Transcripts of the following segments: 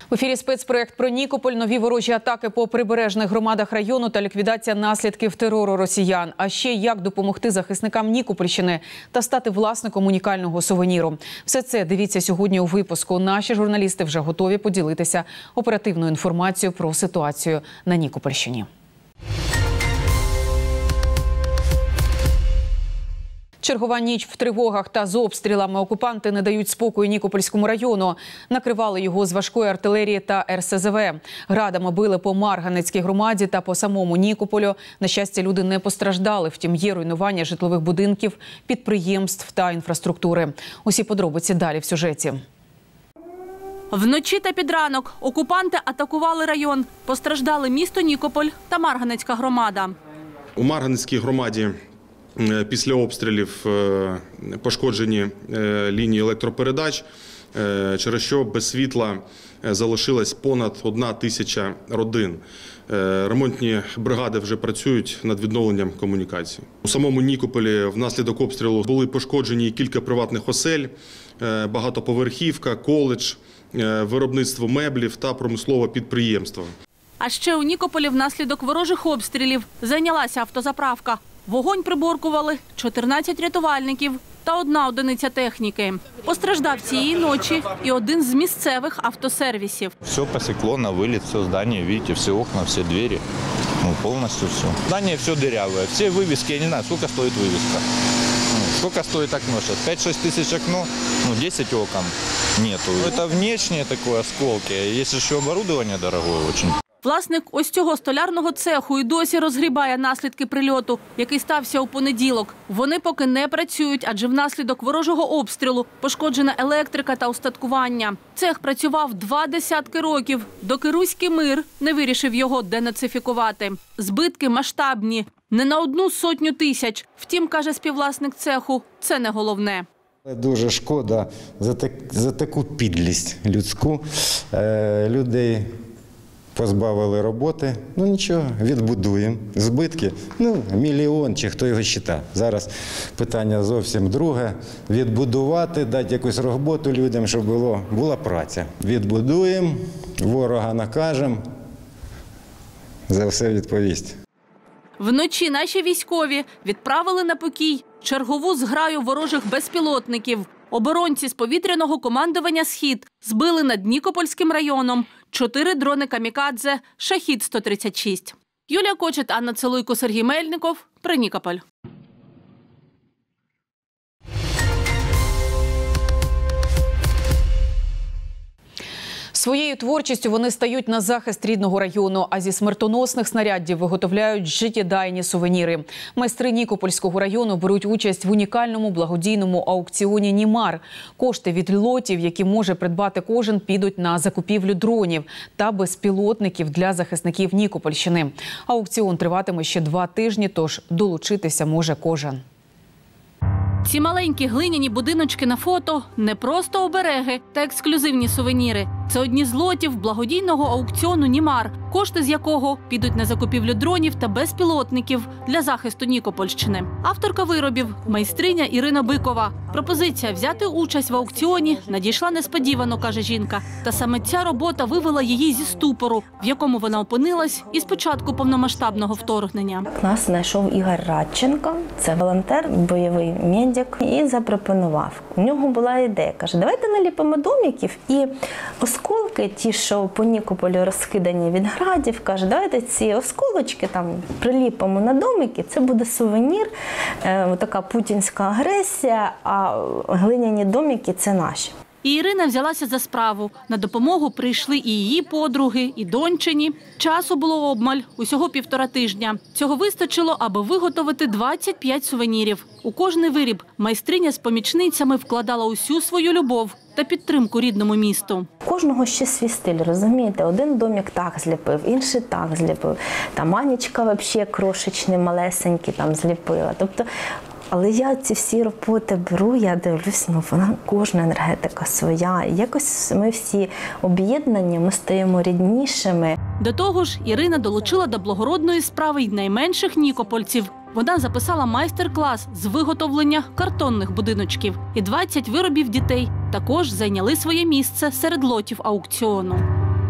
В ефірі спецпроєкт про Нікополь, нові ворожі атаки по прибережних громадах району та ліквідація наслідків терору росіян. А ще як допомогти захисникам Нікопольщини та стати власником унікального сувеніру. Все це дивіться сьогодні у випуску. Наші журналісти вже готові поділитися оперативною інформацією про ситуацію на Нікопольщині. Чергова ніч в тривогах та з обстрілами. Окупанти не дають спокою Нікопольському району. Накривали його з важкої артилерії та РСЗВ. Градами били по Марганецькій громаді та по самому Нікополю. На щастя, люди не постраждали. Втім, є руйнування житлових будинків, підприємств та інфраструктури. Усі подробиці далі в сюжеті. Вночі та під ранок окупанти атакували район. Постраждали місто Нікополь та Марганецька громада. У Марганецькій громаді після обстрілів пошкоджені лінії електропередач, через що без світла залишилось понад 1000 родин. Ремонтні бригади вже працюють над відновленням комунікацій. У самому Нікополі внаслідок обстрілу були пошкоджені кілька приватних осель, багатоповерхівка, коледж, виробництво меблів та промислове підприємство. А ще у Нікополі внаслідок ворожих обстрілів зайнялася автозаправка. Вогонь приборкували 14 рятувальників та 1 одиниця техніки. Постраждав цієї ночі і один з місцевих автосервісів. Все посекло на вылет, все здание, видите, все окна, все двери, полностью все. Здание все дырявое, все вывески, я не знаю, сколько стоит вывеска. Сколько стоит окно сейчас? 5-6 тысяч окно, 10 окон нету. Это внешние такое осколки, есть еще оборудование дорогое очень. Власник ось цього столярного цеху і досі розгрібає наслідки прильоту, який стався у понеділок. Вони поки не працюють, адже внаслідок ворожого обстрілу пошкоджена електрика та устаткування. Цех працював 20 років, доки руський мир не вирішив його денацифікувати. Збитки масштабні, не на 100 тисяч. Втім, каже співвласник цеху, це не головне. Дуже шкода за таку підлість людську. Людей позбавили роботи, нічого, відбудуємо. Збитки, мільйон, чи хто його вважає. Зараз питання зовсім друге. Відбудувати, дати якусь роботу людям, щоб була праця. Відбудуємо, ворога накажемо, за все відповість. Вночі наші військові відправили на покій чергову зграю ворожих безпілотників. Оборонці з повітряного командування «Схід» збили над Нікопольським районом 4 дрони «Камікадзе» «Шахід-136». Юлія Кочет, Анна Целуйко, Сергій Мельников. Про Нікополь. Своєю творчістю вони стають на захист рідного району, а зі смертоносних снарядів виготовляють життєдайні сувеніри. Майстри Нікопольського району беруть участь в унікальному благодійному аукціоні «Німар». Кошти від лотів, які може придбати кожен, підуть на закупівлю дронів та безпілотників для захисників Нікопольщини. Аукціон триватиме ще 2 тижні, тож долучитися може кожен. Ці маленькі глиняні будиночки на фото – не просто обереги та ексклюзивні сувеніри. Це одні з лотів благодійного аукціону «Німар», кошти з якого підуть на закупівлю дронів та безпілотників для захисту Нікопольщини. Авторка виробів – майстриня Ірина Бикова. Пропозиція взяти участь в аукціоні надійшла несподівано, каже жінка. Та саме ця робота вивела її зі ступору, в якому вона опинилась із початку повномасштабного вторгнення. Нас знайшов Ігор Радченко, це волонтер, бойовий медик, і запропонував. У нього була ідея, каже, давайте наліпимо домиків і осколки, ті, що по Нікополю розкидані від градів, каже, давайте ці осколочки там приліпимо на домики, це буде сувенір, така путінська агресія, а глиняні домики – це наші. І Ірина взялася за справу. На допомогу прийшли і її подруги, і дончині. Часу було обмаль, усього 1,5 тижня. Цього вистачило, аби виготовити 25 сувенірів. У кожний виріб майстриня з помічницями вкладала усю свою любов та підтримку рідному місту. У кожного ще свій стиль, розумієте? Один домик так зліпив, інший так зліпив. Там Анечка взагалі крошечний, малесенький там зліпила. Тобто, але я ці всі роботи беру, я дивлюсь, вона кожна енергетика своя. І якось ми всі об'єднані, ми стаємо ріднішими. До того ж, Ірина долучила до благородної справи й найменших нікопольців. Вона записала майстер-клас з виготовлення картонних будиночків. І 20 виробів дітей також зайняли своє місце серед лотів аукціону.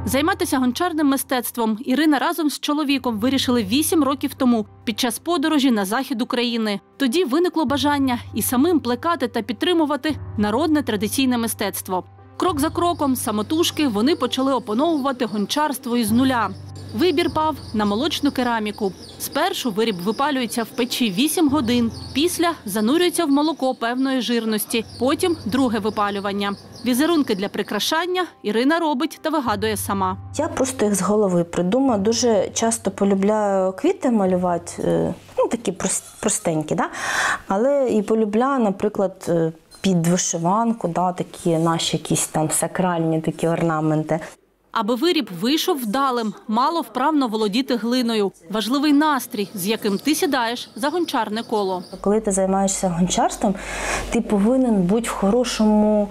Займатися гончарним мистецтвом Ірина разом з чоловіком вирішили 8 років тому під час подорожі на захід України. Тоді виникло бажання і самим плекати та підтримувати народне традиційне мистецтво. Крок за кроком, самотужки, вони почали опановувати гончарство із нуля. Вибір пав на молочну кераміку. Спершу виріб випалюється в печі 8 годин, після занурюється в молоко певної жирності, потім друге випалювання. Візерунки для прикрашання Ірина робить та вигадує сама. Я просто їх з голови придумала. Дуже часто полюбляю квіти малювати, такі простенькі, да? Але і полюбляю, наприклад, під вишиванку, такі наші якісь там сакральні такі орнаменти. Аби виріб вийшов вдалим, мало вправно володіти глиною. Важливий настрій, з яким ти сідаєш за гончарне коло. Коли ти займаєшся гончарством, ти повинен бути в хорошому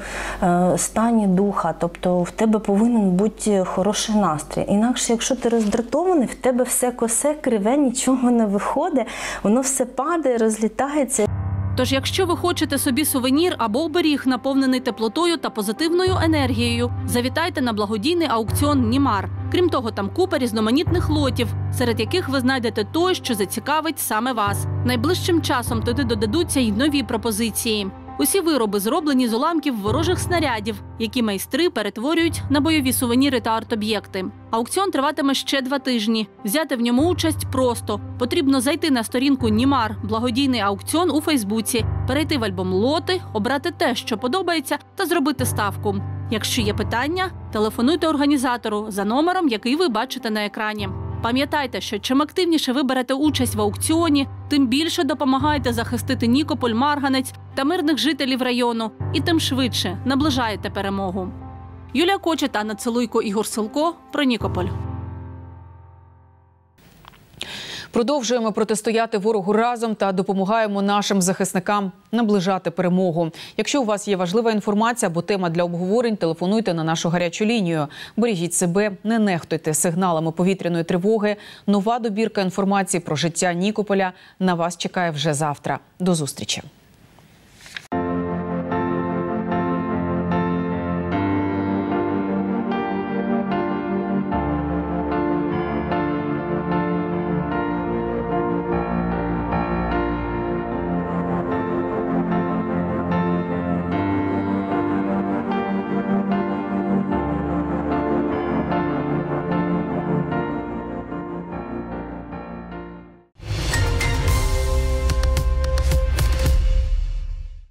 стані духа, тобто в тебе повинен бути хороший настрій. Інакше, якщо ти роздратований, в тебе все косе, криве, нічого не виходить, воно все падає, розлітається. Тож, якщо ви хочете собі сувенір або оберіг, наповнений теплотою та позитивною енергією, завітайте на благодійний аукціон «Німар». Крім того, там купа різноманітних лотів, серед яких ви знайдете той, що зацікавить саме вас. Найближчим часом туди додадуться й нові пропозиції. Усі вироби зроблені з уламків ворожих снарядів, які майстри перетворюють на бойові сувеніри та арт-об'єкти. Аукціон триватиме ще 2 тижні. Взяти в ньому участь просто. Потрібно зайти на сторінку «Німар» – благодійний аукціон у Фейсбуці, перейти в альбом «Лоти», обрати те, що подобається, та зробити ставку. Якщо є питання, телефонуйте організатору за номером, який ви бачите на екрані. Пам'ятайте, що чим активніше ви берете участь в аукціоні, тим більше допомагаєте захистити Нікополь, Марганець та мирних жителів району, і тим швидше наближаєте перемогу. Юлія Кочет, Анна Целуйко, Ігор Силко. Про Нікополь. Продовжуємо протистояти ворогу разом та допомагаємо нашим захисникам наближати перемогу. Якщо у вас є важлива інформація або тема для обговорень, телефонуйте на нашу гарячу лінію. Бережіть себе, не нехтуйте сигналами повітряної тривоги. Нова добірка інформації про життя Нікополя на вас чекає вже завтра. До зустрічі.